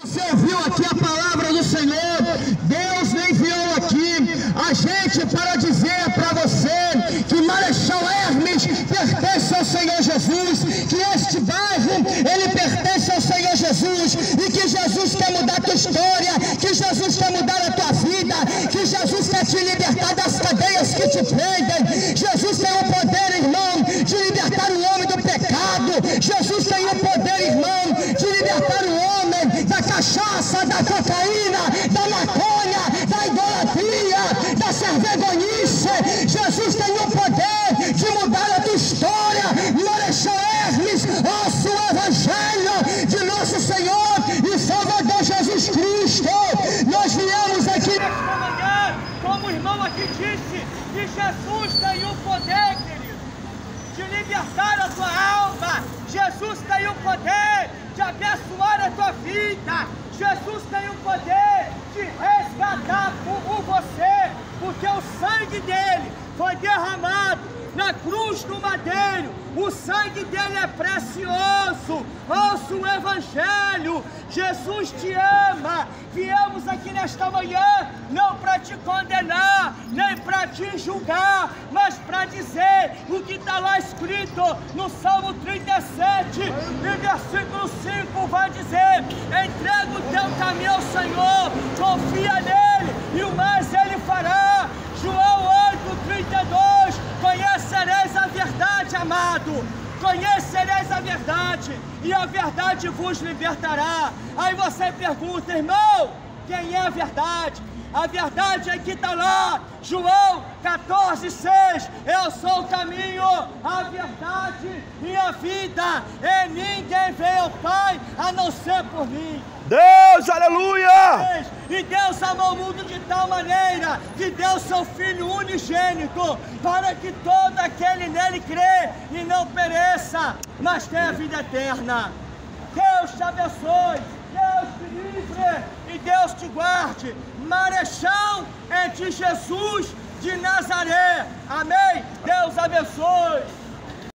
Você ouviu aqui a palavra do Senhor, Deus me enviou aqui a gente para dizer para você que Marechal Hermes pertence ao Senhor Jesus, que este bairro, ele pertence ao Senhor Jesus, e que Jesus quer mudar a tua história, que Jesus quer mudar a tua vida, que Jesus quer te libertar das cadeias que te prendem. Jesus tem o poder, irmão, de libertar o homem do pecado. Jesus tem o poder, irmão, de libertar o homem da cachaça, da cocaína, da maconha, da idolatria, da servegonice. Jesus tem o poder de mudar a tua história. Marechal Hermes, ouça o Evangelho de nosso Senhor e Salvador Jesus Cristo. Nós viemos aqui nesta manhã, como o irmão aqui disse, que Jesus tem o poder, querido, de libertar a tua alma. Jesus tem o poder de abençoar a tua vida. Jesus tem o poder de resgatar por você, porque o sangue dele foi derramado na cruz do madeiro. O sangue dele é precioso. Ouça o Evangelho. Jesus te ama. Viemos aqui nesta manhã não para te condenar, nem para te julgar, mas para dizer o que está lá escrito no Salmo 37, e versículo 5 vai dizer: entrega o teu caminho ao Senhor, confia nele e o mais ele fará. João 8:32, conhecereis a verdade, amado. Conhecereis a verdade, e a verdade vos libertará. Aí você pergunta, irmão, quem é a verdade? A verdade é que está lá, João 14:6, eu sou o caminho, a verdade e a vida, e ninguém vem ao Pai a não ser por mim. Deus, aleluia! E Deus amou o mundo de tal maneira que deu seu Filho unigênito, para que todo aquele nele crê e não pereça, mas tenha vida eterna. Deus te abençoe, Deus te livre e Deus te guarde. Marechal é de Jesus de Nazaré. Amém? Deus abençoe.